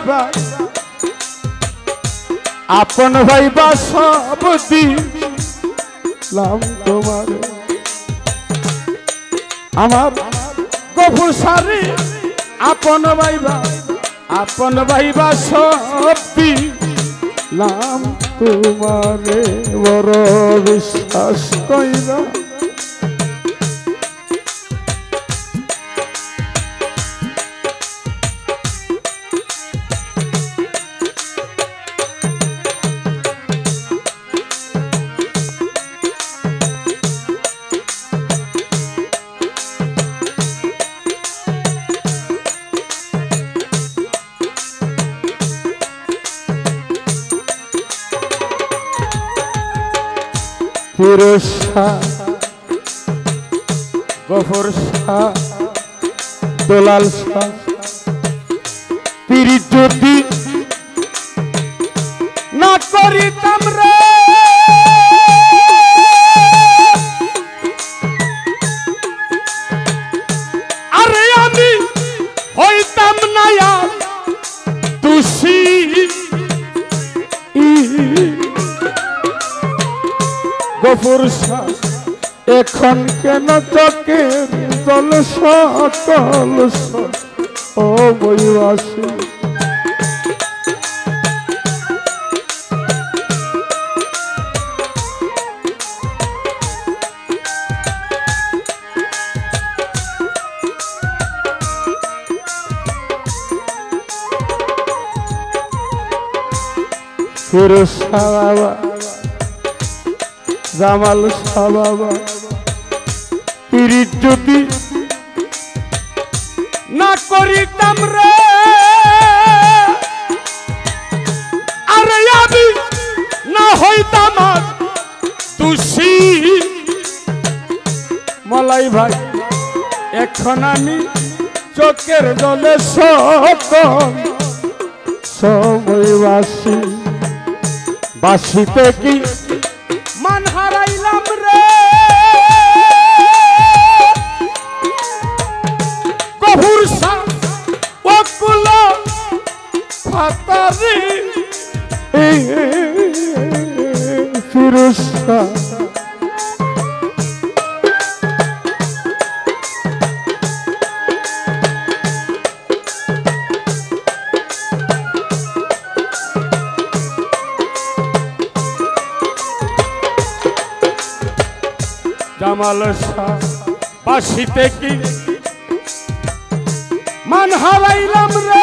Viva আপন viva সব দিলাম তোমার আমার গফুর সারি আপন ভাইবা সব দিলাম তোমারে বড় বিশ্বাস কইরা ফিরোজ শাহ গফর শাহ দোলাল শাহ পীর যদি না করিতাম রে আরে আমি হইতাম না তুষি গফুর শাহ এখন কেন চোখের জল সকল ও বইবাসী ফিরোজ শাহ বাবা জামাল শাহ বাবা পীর যদি না করিতাম রে আরে আমি না হইতাম তুষি মলাই ভাই এখন আমি চোখের জলে সকল সময়বাসী বাসিতে কি মান হারাইলাম রে গফুর শাহ ওকুল ফাতারি ফিরোজ শাহ জামাল শাহ বাসিতে কি মান হারাইলাম রে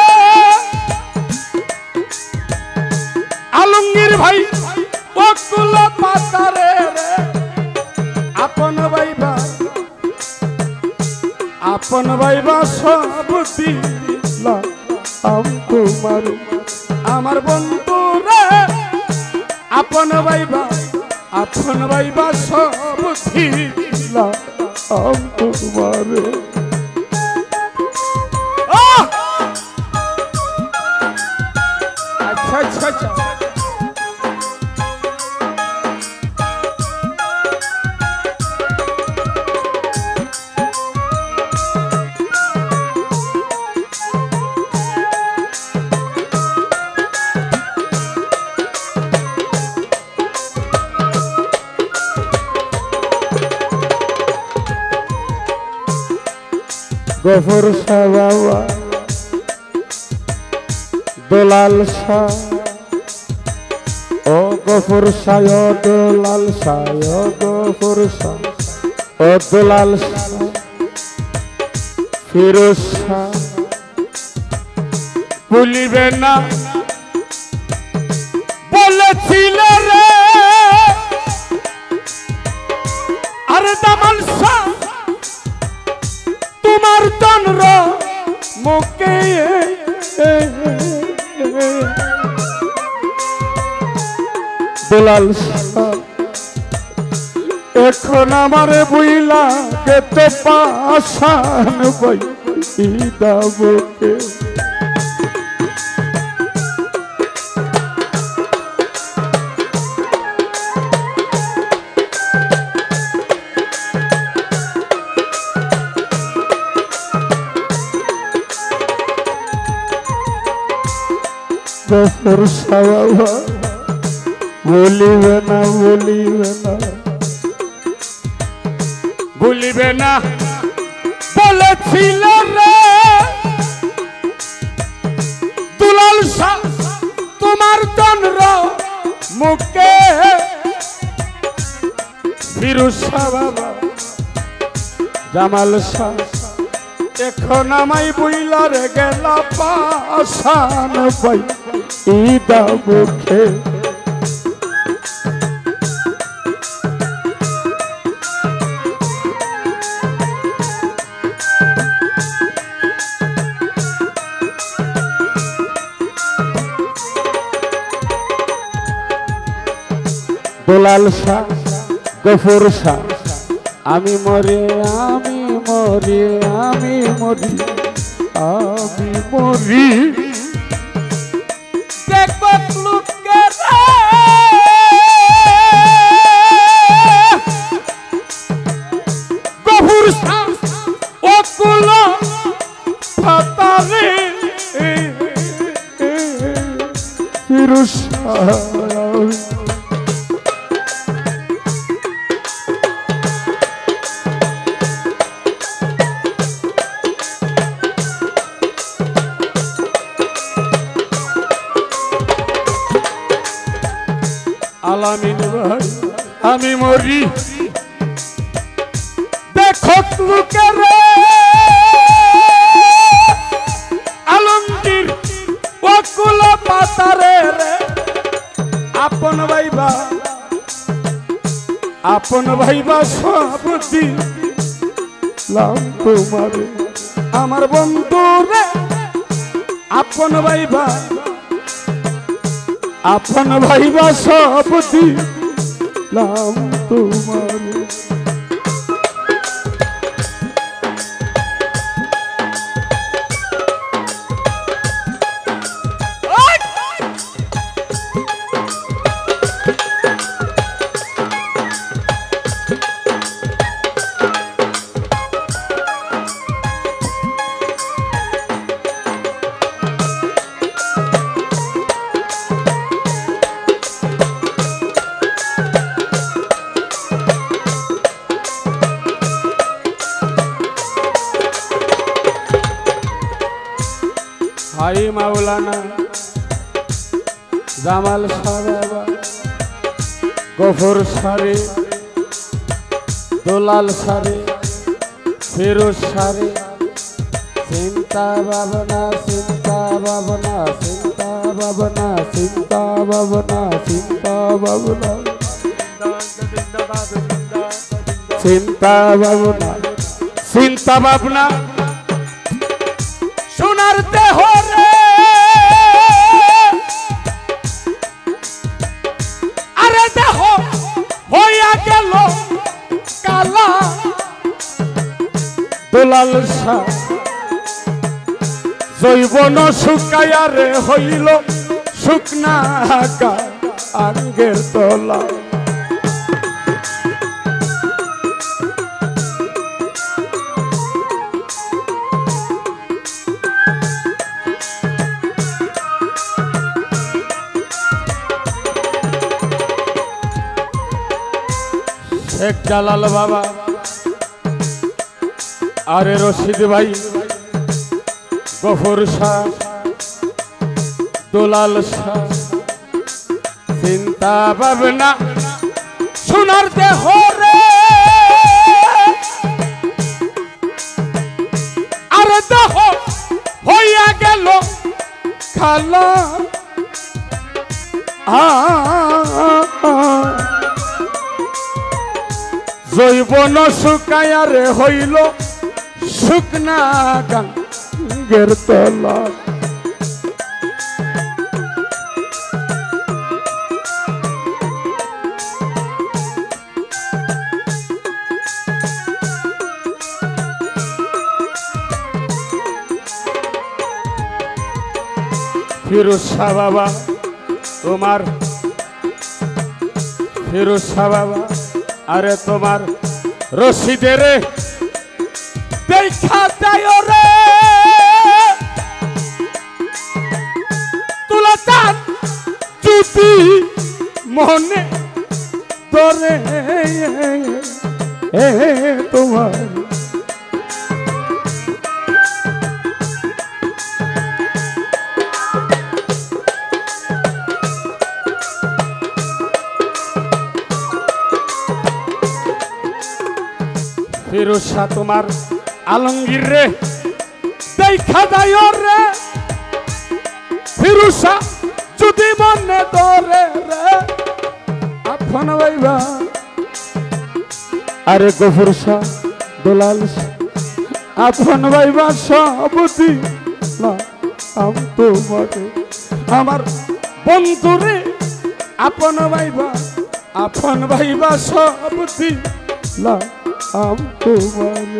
আলমগীর ভাই ওকুল পাতারে রে আপন ভাইবা সব দিলাম তোমার আমার বন্ধু রে আপন ভাইবা সব দিলাম তোমারে अच्छा अच्छा अच्छा গফর শাহ বাবা দোলাল শাহ ও গফর শাহ দোলাল শাহ ও গফর শাহ ও দোলাল শাহ ফিরোজ শাহ ভুলিবে না বলেছিল রে আরে দামাল শাহ তোমার চন্দ্র মুখে দোলাল শাহ এখন আমারে বুইলা কেতে পাশান বই দাবকে ফরসা বাবা বলিবে না ভুলিবে না বলেছিল রে দুলাল শাহ তোমার চন্দ্র মুখে ফিরোজ শাহ বাবা জামাল শাহ এখন আমায় বইলার গেল পাশান পাই ঈদা মুখে দুলাল শাহ গফুর শাহ আমি মরি দেখবো লোকে গফুর শাহ ওকুল ফাতারে ফিরোজ শাহ আলামিন ভাই আমি মরি দেখো লোকে রে আলমগীর ওকুল ফাতারে রে আপন ভাইবা সব দিলাম তোমারে আমার বন্ধু রে আপন ভাইবা সব দিলাম তোমারে হাই মাওলানা জামাল শাহ বাবা গফুর শাহ দুলাল শাহ ফিরোজ শাহ চিন্তা ভাবনা সোনার দেহ রে আরে দেহ হইয়া গেল কালা দুলাল শাহ জৈবন শুকাইয়া রে হইল শুকনা আঙ্গের তলা শেখ জালাল বাবা আরে রশিদ ভাই গফুর শাহ দুলাল শাহ চিন্তা ভাবনা সোনার দেহ রে আরে দেহ হইয়া গেল খালা জৈবন শুকাইয়া রে হইল শুকনা গাঙ্গের তলা ফিরোজ শাহ বাবা তোমার ফিরোজ শাহ বাবা আরে তোমার রশিদের দেখা যায় রে তুলা চাঁদ যদি মনে ধরে তোমার ফিরোজ শাহ তোমার আলমগীর রে দেখা যায় রে ফিরোজ শাহ যদি মনে ধরে রে আপন ভাইবা আরে গফুর শাহ দুলাল শাহ আপন ভাইবা সবদি না তোমাকে আমার বন্ধুরে আপন ভাইবা সবদি না তোমাকে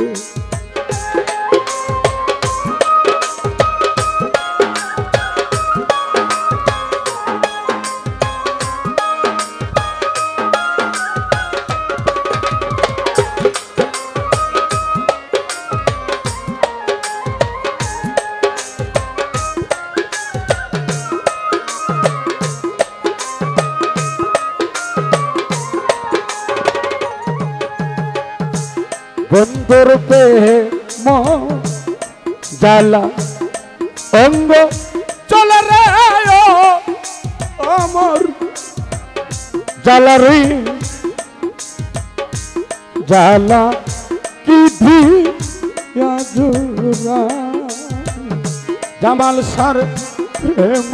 বন্ধুর প্রেম জ্বালা অঙ্গ চলে রে আমার জ্বালা রে জ্বালা কি জুরা জামাল সার প্রেম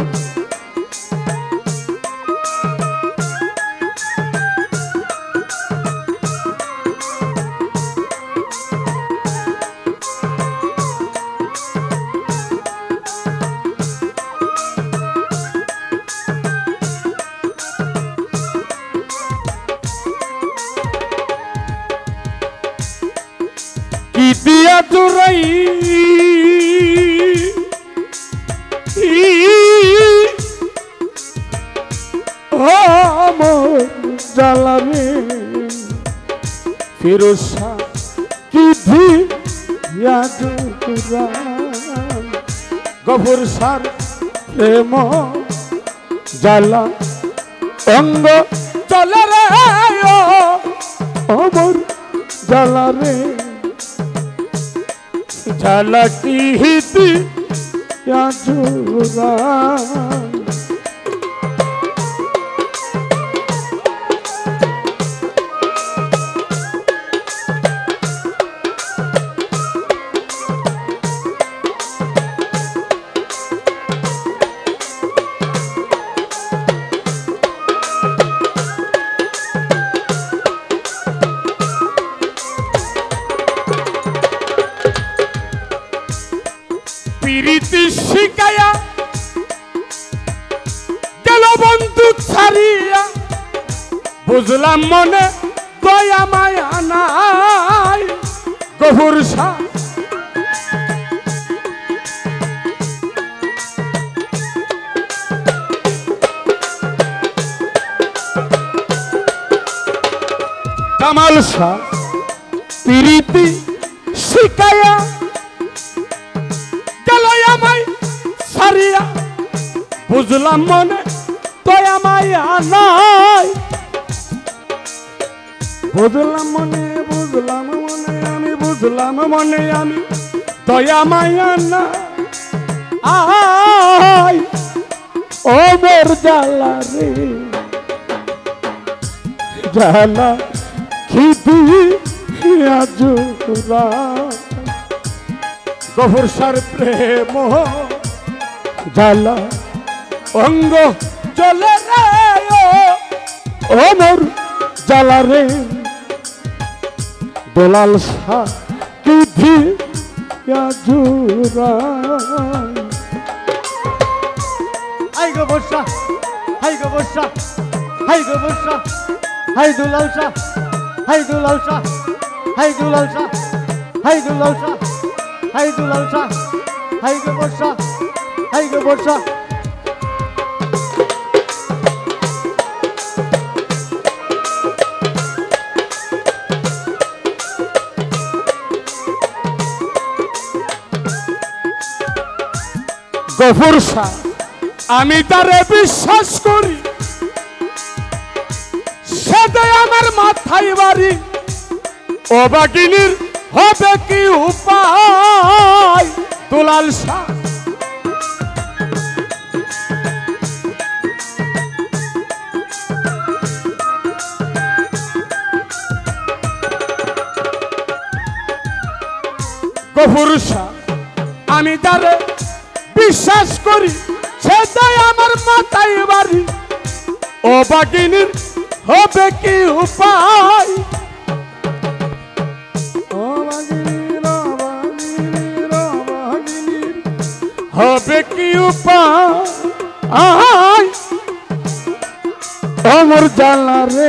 কি দিয়া জুরাই আমার জ্বালা রে ফিরোজ শাহ কি জুরা গফুর শাহ প্রেম জ্বালা অঙ্গ চলে রে আমার জ্বালা রে জ্বালা কি জুরা প্রীতি শিখায়া গেল বন্ধু ছাড়িয়া বুঝলাম মনে দয়া মায়া নাই গফুর শাহ জামাল শাহ প্রীতি শিখায়া গেল আমায় ছাড়িয়া বুঝলাম মনে দয়া মায়া নাই বুঝলাম মনে আমি বুঝলাম মনে আমি দয়া মায়া না আয় ও মোর জ্বালা রে জ্বালা কি জুরা গফুর শাহর প্রেম জ্বালা অঙ্গ চলে রে ও মোর জ্বালা রে দুলাল শাহ কি জুরা হাই গফুর শাহ হাই গফুর শাহ হাই গফুর শাহ হাই দুলাল শাহ হাই দুলাল শাহ হাই দুলাল শাহ হাই দুলাল শাহ হাই দুলাল শাহ হাই গফুর শাহ হাই গফুর শাহ গফুর শাহ আমি তারে বিশ্বাস করি সে দেয় আমার মাথায় বাড়ি ও বাগিনীর হবে কি উপায় দুলাল শাহ গফুর শাহ আমি তারে বিশ্বাস করি সে দেয় আমার মাথায় বাড়ি ও বাগিনীর হবে কি উপায় ও বাগিনীর হবে কি উপায় অমর জালা রে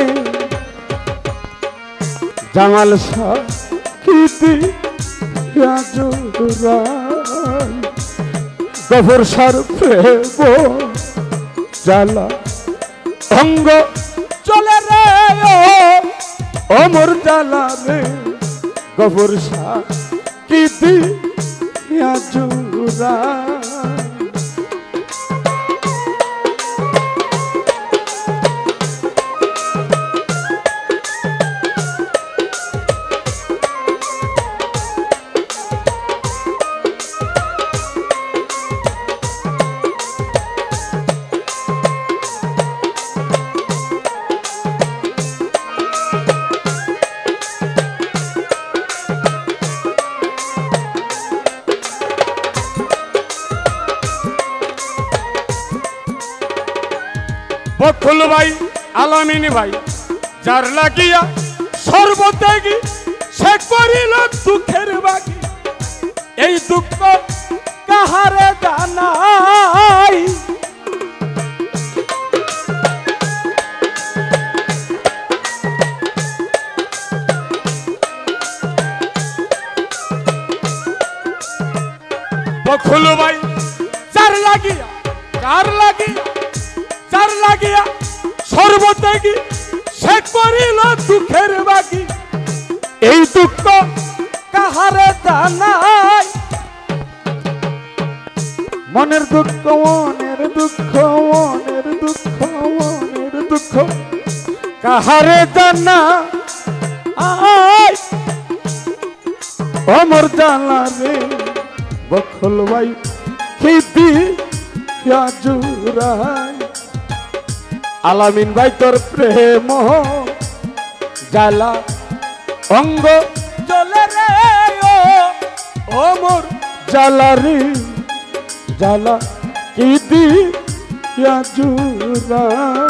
জামাল শাহ কি গফুর শাহর প্রেম জালা অঙ্গ চলে রে অমর জালা রে গফুর শাহ কি দিয়া জুরা বকুল ভাই আলামিন ভাই যার লাগিয়া সর্বত্যাগী সে করিল দুঃখের বাগি এই দুঃখ কাহারে জানাই বকুল ভাই যার লাগিয়া সর্বত্যাগী সে করিল দুঃখের বাগি এই দুঃখ কাহারে জানাই মনের দুঃখ কাহারে জানাই অমর জালা রে বকুল ভাই কি দিয়া জুরাই আলামিন ভাই তোর প্রেম জালা অঙ্গ চলে রে ও মোর জালা রে জালা কি দিয়া জুরা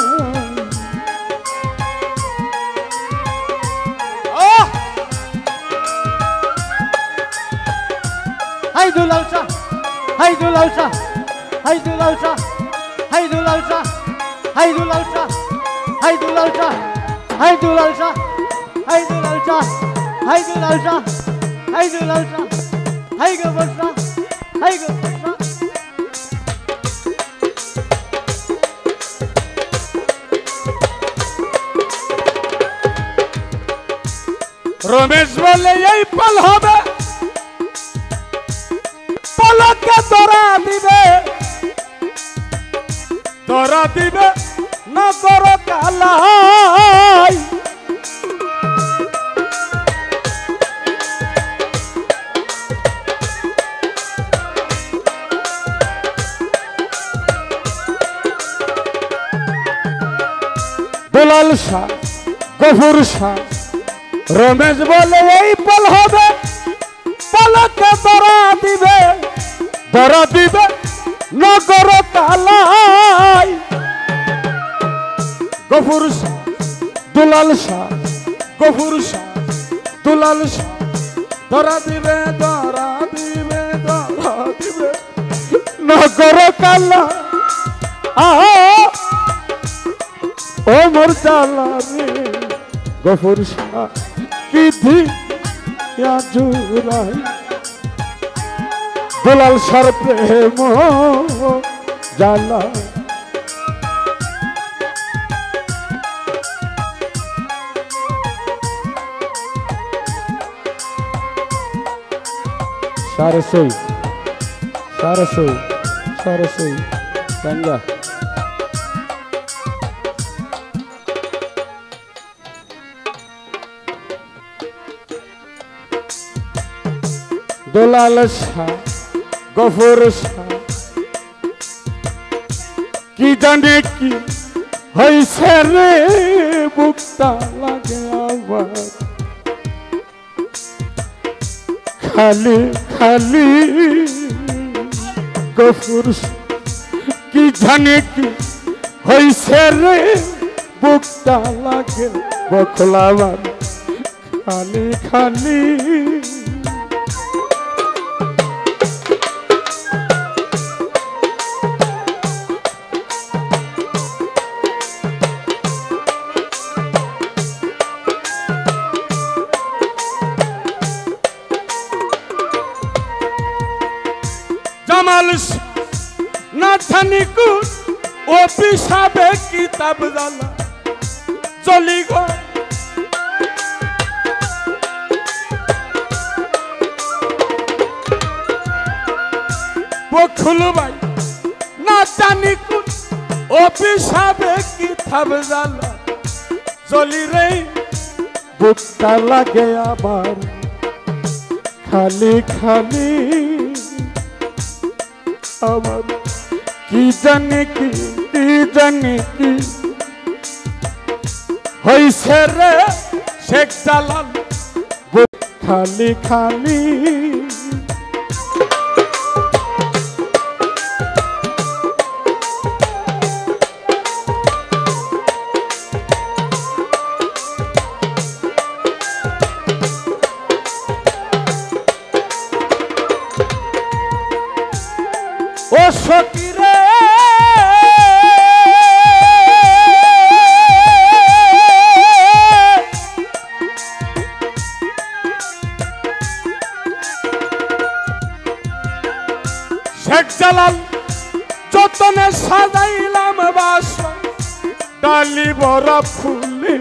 হাই দুলাল শাহ হাই দুলাল শাহ হাই দুলাল শাহ হাই দুলাল শাহ হাই দুলাল শাহ হাই দুলাল শাহ হাই দুলাল শাহ হাই দুলাল শাহ হাই দুলাল শাহ হাই দুলাল শাহ হাই গফুর শাহ হাই গফুর শাহ রমেশ বলে এই পল হবে পলকে তোরা দিবে নগর কালাই দুলাল শাহ গফুর শাহ রমেশ বলে এই পল হবে পলকে তোরা দিবে নগর কালাই গফুর শাহ দুলাল শাহ গফুর শাহ দুলাল শাহ ধরা দিবে নগর কালা ও মোর জালা রে গফুর শাহ কি দিয়া জুরাই দুলাল শাহর প্রেম জালা সারসই Tangga. Dolal Shah, Gafur Shah, কি জানে কি হইছে রে বুকটা লাগে আমার খালি খালি গফুর কি জানে কি হইছে রে বুকটা লাগে বকলা আমার খালি খালি জামাল না জানি কোন অফিসাবে কিতাব জানা চলি গো বকুল ভাই না জানি কোন অফিসাবে কিতাব জানা চলি রে বুকটা লাগে আবার খালি খালি আমার কি জানে কি হইছে রে শেখ জালাল খালি খালি ও সকিরে শেখ জালাল যতনে সাজাইলাম বাস ডালি ভরা ফুলে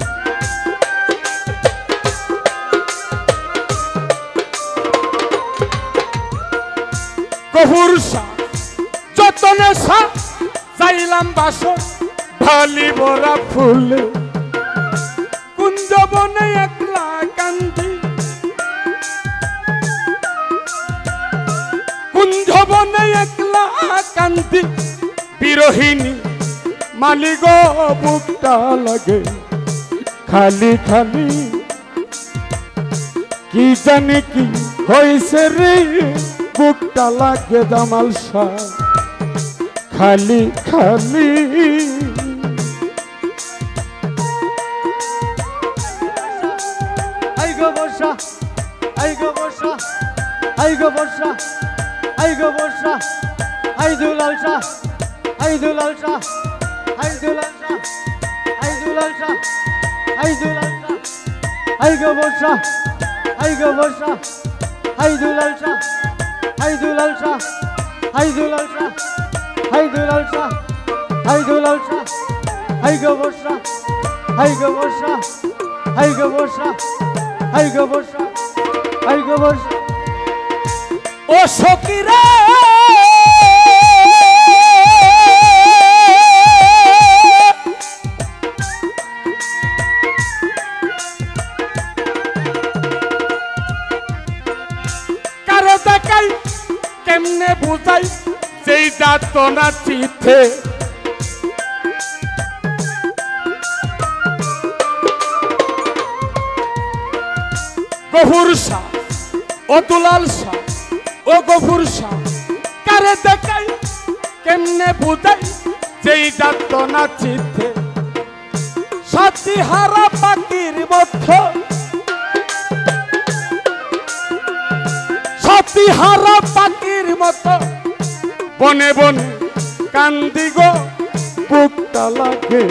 গফুর শাহ যতনে সাজাইলাম বাস ডালি ভরা ফুলে কুঞ্জ বনে একলা কান্দি কুঞ্জ বনে একলা কান্দি বিরোহিনী মালিক বুকটা লাগে খালি খালি কি জানি কি হইছে রে বুকটা লাগে জামাল শাহ খালি খালি আই গো বর্ষা আই গো বর্ষা আই গো বর্ষা আই গো বর্ষা আই দুলাল শাহ আই দুলাল শাহ আই দুলাল শাহ আই দুলাল শাহ আই দুলাল শাহ আই গো বর্ষা আই গো বর্ষা আই দুলাল শাহ আই দুলাল শাহ আই দুলাল শাহ আই দুলাল শাহ আই দুলাল শাহ আই গো বর্ষা আই গো বর্ষা আই গো বর্ষা আই গো বর্ষা আই গো বর্ষা ও সকিরা কারো দেখাই কেমনে বুঝাই যেইটা তো না চিঠে গফুর শাহ ও দুলাল শাহ ও গফুর শাহ কারে দেখাই কেমনে বুঝাই যেইটা তো না চিঠে সাথী হারা পাখির মতো সাথী হারা পাখির মতো বনে বনে কান্দি গো বুকটা লাগে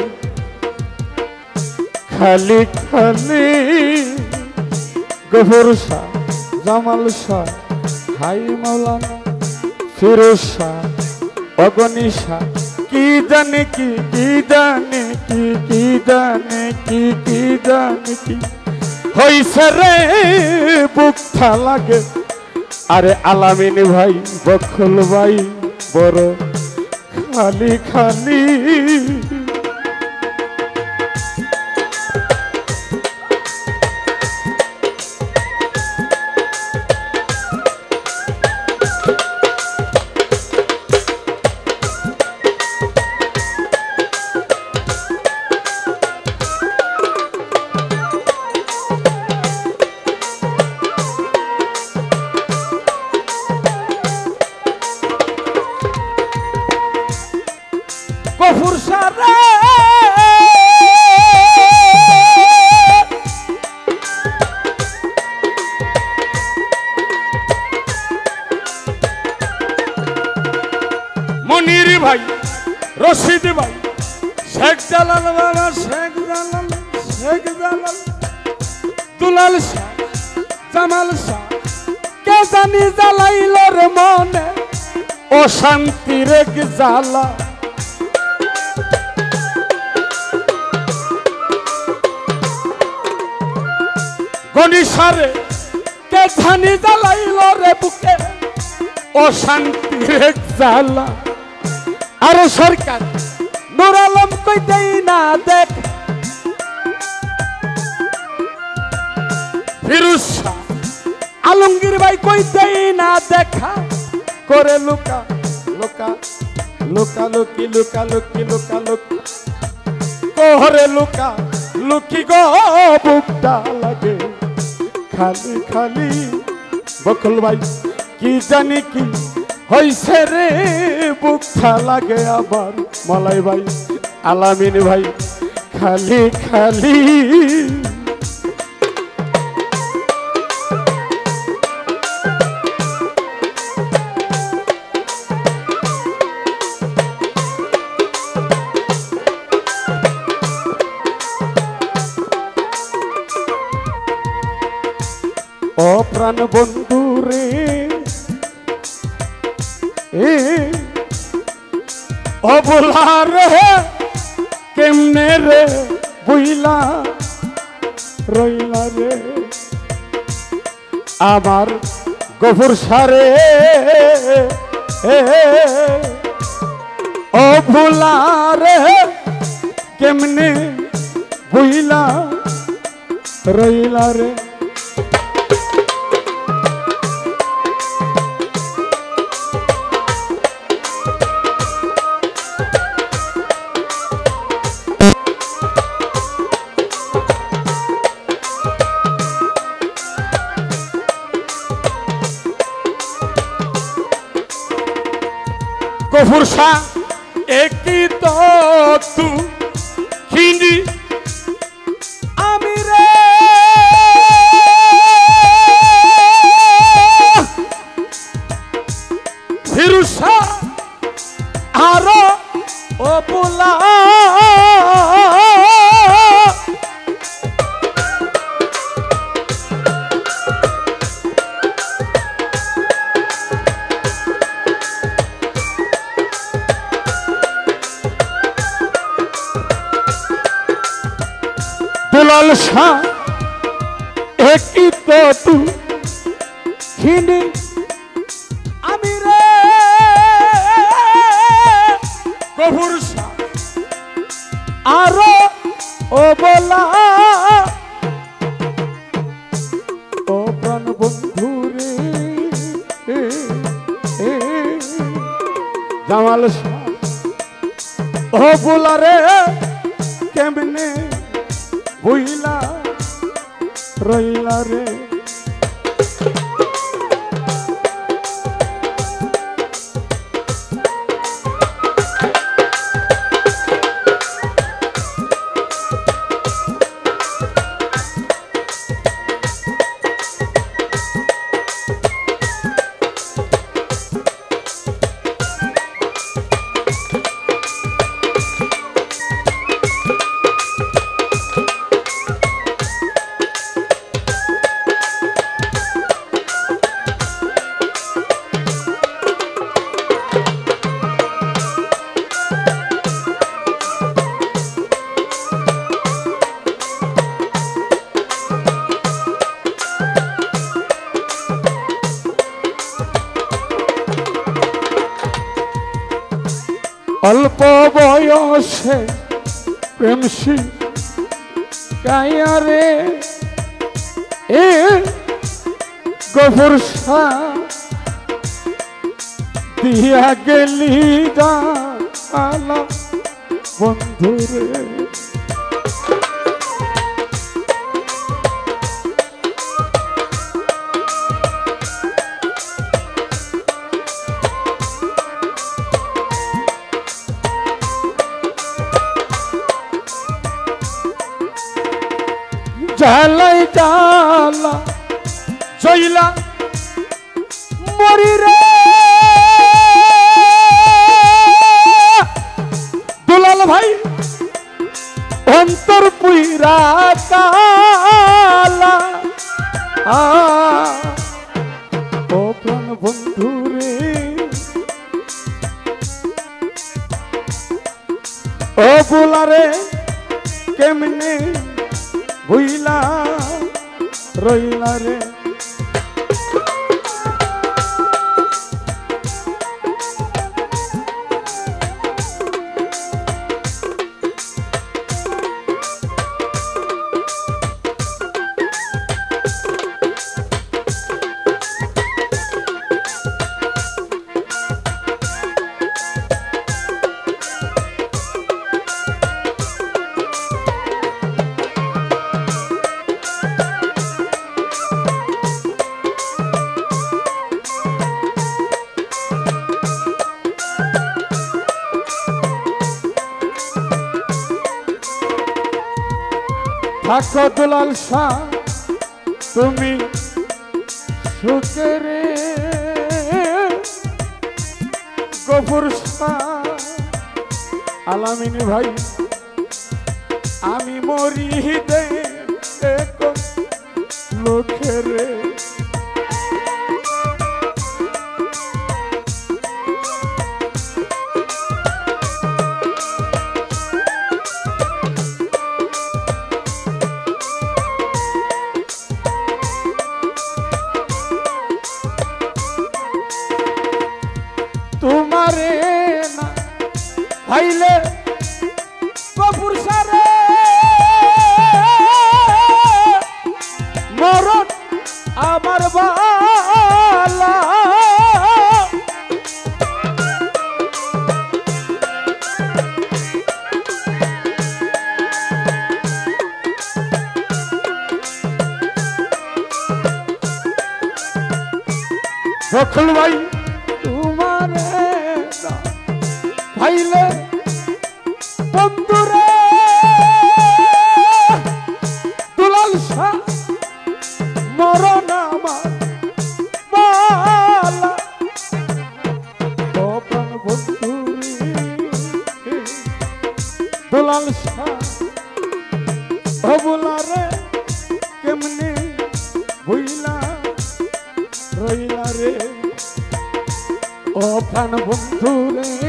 খালি খালি গফুর শাহ জামাল শাহ হাই মাওলানা ফিরোজ শাহ অগনি শাহ কি জানে কি জানে কি জানে কি জানে কি হইছে রে বুকটা লাগে আরে আলামিন ভাই বখল ভাই বড় खाली खाली গফুর সারে মনির ভাই রশিদ ভাই শেখ জালাল বাবা শেখ জালাল দুলাল শাহ জামাল শাহ কে জানি জ্বালাইল রে মনে অশান্তির এক জ্বালা গনিসারে কে জানি জ্বালাইল রে বুকে অশান্তির এক জ্বালা আরে সরকার নূর আলম কইতেই না দেখ ফিরোজ শাহ আলমগীর ভাই কইতেই না দেখা করে লুকা লুকা লুকা লুকি লুকা লুকি লুকা লুকি করে লুকা লুকি গো বুকটা লাগে খালি খালি বকুল ভাই কি জানি কি হইছে রে বুকটা লাগে আবার মলাই ভাই আলামিন ভাই খালি খালি ও প্রাণ বন্ধু রে ও বলা রে কেমনে রে বুইলা রইলা রে আমার গফুর সারে ও ভোলা রে কেমনে বুইলা রইলা রে গফুর শাহ একই তো তু হিন্দি আমি রে ফিরোজ শাহ আরো ও পোলা দুলাল শাহ একই তো তু হিন্দি আমি রে গফুর শাহ আরো ও বলা ও প্রাণ বন্ধু রে জামাল শাহ ও বলা রে কেমনে বুইলা রইলা রে অল্প বয়সে প্রেমসী কায়ারে এ গফুর দিয়া গেলি জালা বন্ধুরে জালাই জালা জইলা মরি রে দুলাল ভাই অন্তর পুইরা কালা ও প্রাণ বন্ধু রে ও বুলারে কেমনে ভুইলা রইলা রে থাকো দুলাল শাহ তুমি সুখে রে গফুর শাহ আলামিন ভাই আমি মরি দে লোকে রে তোমারে না ভাইলে গফুর সারে মরণ আমার বালা বখল ভাই তোমারে না ভাইলে বন্ধুরে দুলাল শাহ মরণ আমার বালা ও প্রাণ বন্ধুরে দুলাল শাহ ও বুলারে কেমনে ভুইলা রইলা রে ও প্রাণ বন্ধুরে